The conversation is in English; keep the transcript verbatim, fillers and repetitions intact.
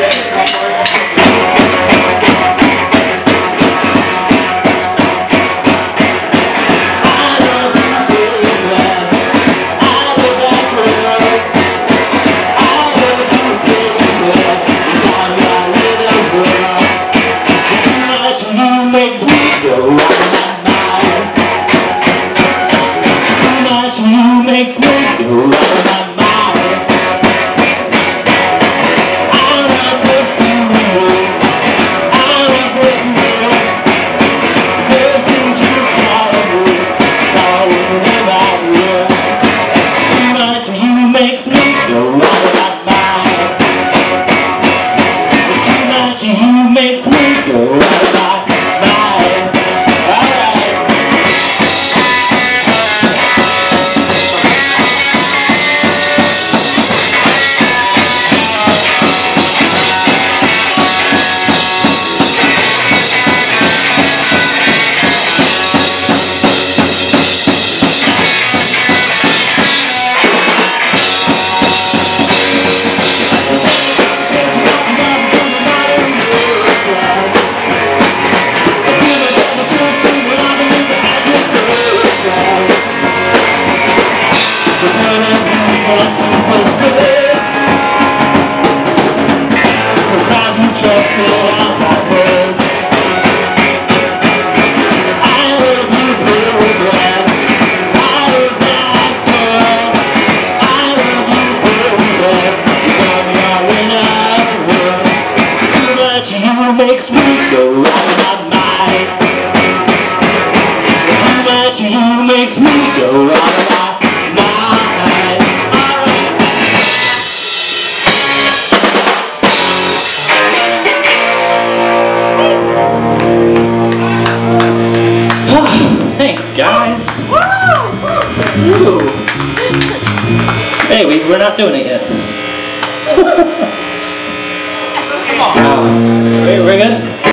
Makes me go out of my mind. I want to see you. I want to know the things you tell me. Falling about you. Too much you makes me go out of my mind. Too much you makes me go out of my mind. Makes me go out of my mind. Too much you makes me go out of my mind. Oh, thanks, guys. Woo! Hey, we, we're not doing it yet. Come on. We're good?